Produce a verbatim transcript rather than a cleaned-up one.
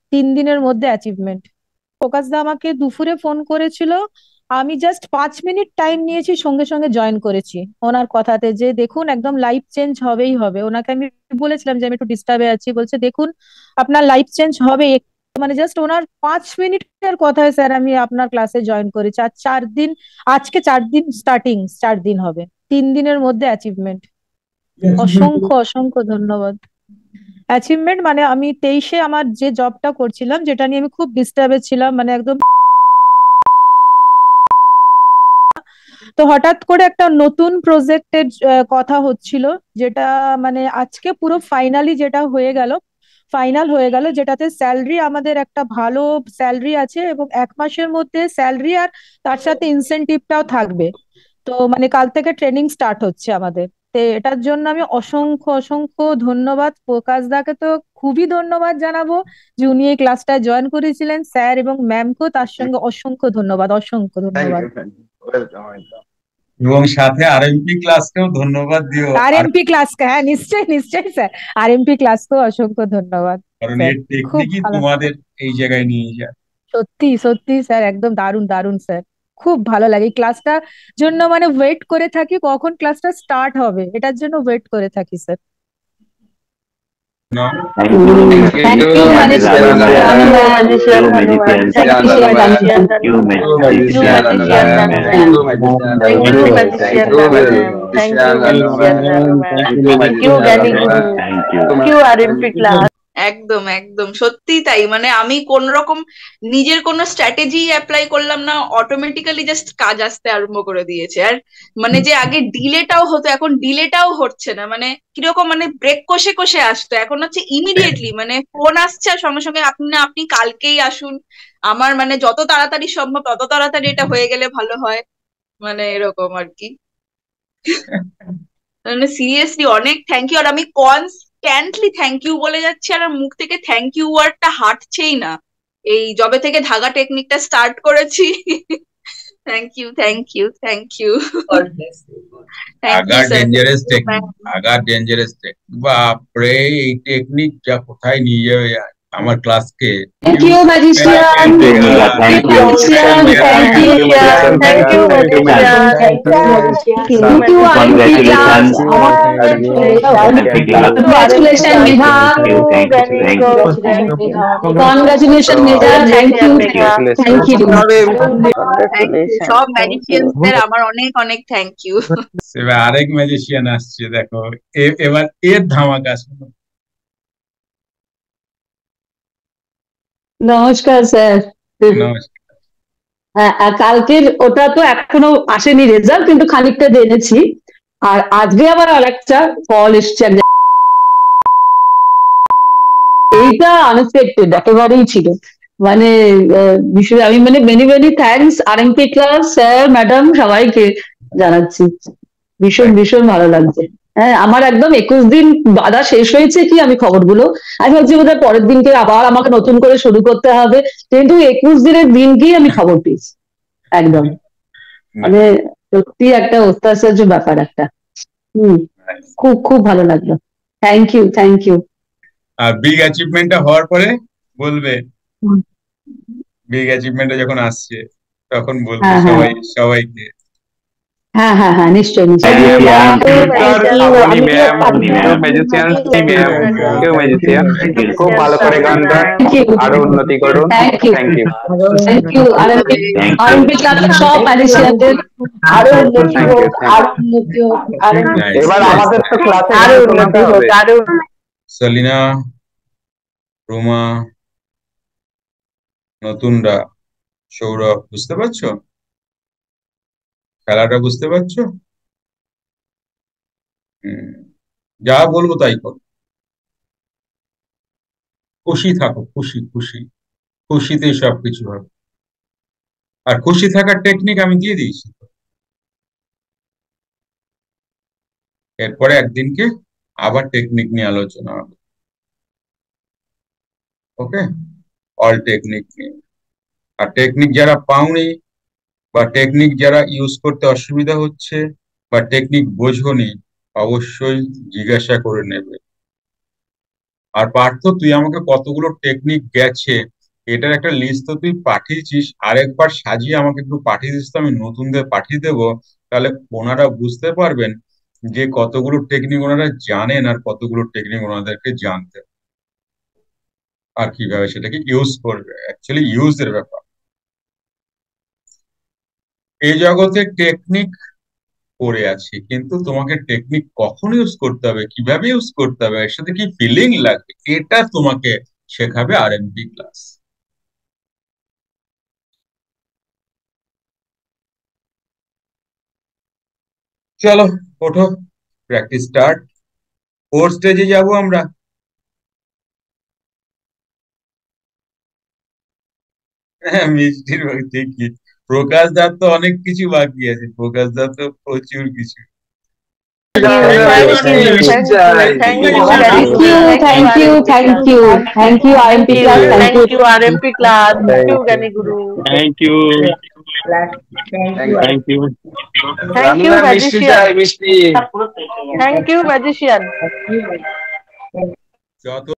তিন দিনের মধ্যে অ্যাচিভমেন্ট। প্রকাশ দা আমাকে দুপুরে ফোন করেছিল, আমি জাস্ট পাঁচ মিনিট টাইম নিয়েছি, সঙ্গে সঙ্গে জয়েন করেছি ওনার কথাতে, যে দেখুন একদম লাইফ চেঞ্জ হবেই হবে। ওনাকে আমি বলেছিলাম যে আমি একটু ডিস্টার্বে আছি, বলছে দেখুন আপনার লাইফ চেঞ্জ হবে। মানে জাস্ট ওনার পাঁচ মিনিটের কথায় স্যার আমি আপনার ক্লাসে জয়েন করেছি। আর চার দিন, আজকে চার দিন স্টার্টিং, চার দিন হবে, তিন দিনের মধ্যে অ্যাচিভমেন্ট। অসংখ্য অসংখ্য ধন্যবাদ। অ্যাচিভমেন্ট মানে আমি তেইশে আমার যে জবটা করছিলাম, যেটা নিয়ে আমি খুব ডিস্টার্বে ছিলাম, মানে একদম, তো হঠাৎ করে একটা নতুন প্রজেক্টের কথা হচ্ছিল, যেটা মানে আজকে পুরো ফাইনালি যেটা হয়ে গেল, ফাইনাল হয়ে গেল, যেটাতে স্যালারি আমাদের একটা ভালো স্যালারি আছে, এবং এক মাসের মধ্যে স্যালারি আর তার সাথে ইনসেনটিভটাও থাকবে। তো মানে কাল থেকে ট্রেনিং স্টার্ট হচ্ছে আমাদের। তো এটার জন্য আমি অসংখ্য অসংখ্য ধন্যবাদ প্রকাশ দাকে, তো খুবই ধন্যবাদ জানাবো যে উনি এই ক্লাসটা জয়েন করেছিলেন, স্যার এবং ম্যামকেও তার সঙ্গে অসংখ্য ধন্যবাদ, অসংখ্য থ্যাংক ধন্যবাদ। You, thank you, welcome, welcome. এবং সাথে আরএমপি ক্লাসকেও ধন্যবাদ দিও। আর আরএমপি ক্লাসকে, হ্যাঁ নিশ্চয়ই নিশ্চয়ই স্যার, আরএমপি ক্লাসকেও অসংখ্য ধন্যবাদ কারণ স্যার। এর খুব টেকনিকই ভালো, তোমাদের এই জায়গায় নিয়ে যায়। সত্যি সত্যি স্যার, একদম দারুণ দারুণ স্যার। খুব ভালো লাগে এই ক্লাসটার জন্য, মানে ওয়েট করে থাকি কখন ক্লাসটা স্টার্ট হবে, এটার জন্য ওয়েট করে থাকি স্যার। না, Thank you. Thank Thank you, you, Manisha Hanuman. Hanuman. You magician. Thank you, Thank Magician you, Hanuman. Thank you, magician. Magician Hanuman. Hanuman. Thank Thank you, you, thank Magician you, Hanuman. Thank you, Magician Hanuman. Thank you, Gani Guru. thank you. Thank you, R M P class. একদম একদম সত্যি তাই। মানে আমি কোন রকম নিজের কোনো স্ট্র্যাটেজি অ্যাপ্লাই করলাম না, অটোমেটিক্যালি জাস্ট কাজ আসতে আরম্ভ করে দিয়েছে। আর মানে যে আগে ডিলেটাও হতো, এখন ডিলেটাও হচ্ছে না। মানে কিরকম, মানে ব্রেক কষে কষে আসতো, এখন হচ্ছে ইমিডিয়েটলি, মানে ফোন আসছে আর সঙ্গে সঙ্গে আপনি না আপনি কালকেই আসুন। আমার মানে যত তাড়াতাড়ি সম্ভব তত তাড়াতাড়ি এটা হয়ে গেলে ভালো হয়, মানে এরকম আর কি। মানে সিরিয়াসলি অনেক থ্যাংক ইউ। আর আমি কনস্ট্যান্টলি থ্যাংক ইউ বলে যাচ্ছি, আর আমার মুখ থেকে থ্যাংক ইউ ওয়ার্ডটা হাঁটছেই না, এই যবে থেকে ধাগা টেকনিকটা স্টার্ট করেছি। Thank you, thank you, thank you, thank আগা ইউ স্যার। ডেঞ্জারাস টেকনিক, আগা ডেঞ্জারাস টেকনিক, বাপরে এই টেকনিক যা কোথায় নিয়ে যাবে আমার ক্লাসকে। Thank you, Magician. Thank you, Thank you, Magician. Thank you, Magician. Thank you, Magician. Thank you, Magician. Thank you, R M P class. Congratulations, Vibha. Thank you, thank you, thank you. Congratulations, Nida. Thank you. Thank you. Thank you সব ম্যাজিশিয়ানদের, আমার অনেক অনেক thank you. এবার আরেক magician আসছে, দেখো এ- এবার এর ধামাকা শুনো। নমস্কার স্যার। নমস্কার। হ্যাঁ, আর কালকের ওটা তো এখনো আসেনি রেজাল্ট, কিন্তু খানিকটা জেনেছি। আর আজকে আবার আরেকটা কল এসছে এক জায়গা- এইটা আনএক্সপেক্টেড একেবারেই ছিল। মানে আহ, বিশেষ আমি মানে many many thanks R M P class sir madam সবাইকে জানাচ্ছি। ভীষণ ভীষণ ভালো লাগছে। হ্যাঁ, আমার একদম একুশ দিন বাধা শেষ হয়েছে কি আমি খবরগুলো, আমি ভাবছি বোধহয় পরের দিনকে আবার আমাকে নতুন করে শুরু করতে হবে, কিন্তু একুশ দিনের দিনকেই আমি খবর পেয়েছি একদম। মানে সত্যি একটা অত্যাশ্চর্য ব্যাপার একটা। হম, খুব খুব ভালো লাগলো। Thank you, thank you. আর বিগ অ্যাচিভমেন্টটা হওয়ার পরে বলবে, বিগ অ্যাচিভমেন্টটা যখন আসছে তখন বলবে হ্যাঁ হ্যাঁ সবাই সবাইকে। হ্যাঁ হ্যাঁ হ্যাঁ নিশ্চয়ই নিশ্চয়ই। খুব ভালো করে গান গান, আরো উন্নতি করুন। Thank you, thank you, thank you RMP RMP ক্লাবের সব ম্যানেজারদের আরো উন্নতি Thank you, হোক, thank you. আরো উন্নতি হোক, আরো Nice, এবার nice. আমাদের তো ক্লাসে আরো গান উন্নতি শোনাতে হোক, হবে। আরো সলিনা, রুমা, নতুনরা, সৌরভ, বুঝতে পারছো খেলাটা, বুঝতে পারছো? হুম, যা বলবো তাই করো, খুশি থাকো, খুশি খুশি, খুশিতেই সবকিছু হবে। আর খুশি থাকার টেকনিক আমি দিয়ে দিয়েছি। এরপরে একদিনকে আবার টেকনিক নিয়ে আলোচনা হবে। ওকে, অল টেকনিক নিয়ে। আর টেকনিক যারা পাওনি, বা টেকনিক যারা ইউজ করতে অসুবিধা হচ্ছে, বা টেকনিক বোঝোনি, অবশ্যই জিজ্ঞাসা করে নেবে। আর পার্থ, তুই আমাকে কতগুলো টেকনিক গেছে এটার একটা লিস্ট তো তুই পাঠিয়েছিস, আরেকবার সাজিয়ে আমাকে একটু পাঠিয়ে দিস তো, আমি নতুনদের পাঠিয়ে দেবো। তাহলে ওনারা বুঝতে পারবেন যে কতগুলো টেকনিক ওনারা জানেন আর কতগুলো টেকনিক ওনাদেরকে জানতে হবে, আর কিভাবে সেটাকে ইউজ করবে, অ্যাকচুয়ালি ইউজের ব্যাপার। এই জগতে টেকনিক পড়ে আছে, কিন্তু তোমাকে টেকনিক কখন ইউজ করতে হবে, কিভাবে ইউজ করতে হবে, এর সাথে কি ফিলিং লাগবে, এটা তোমাকে শেখাবে আরএমপি ক্লাস। চলো, ওঠো, প্র্যাকটিস স্টার্ট। ফোর স্টেজে যাব আমরা। হ্যাঁ, মিষ্টির বাকি ঠিকই। প্রকাশ দার তো অনেক কিছু বাকি আছে, প্রকাশ দার তো প্রচুর কিছু। Thank you, thank you, thank you very Thank much. you, thank you, thank you, thank you, R M P Thank class, you, thank you. thank you, R M P class. Thank you, Gani Guru. Thank you. Thank you. Thank you, magician. Thank you, magician. যত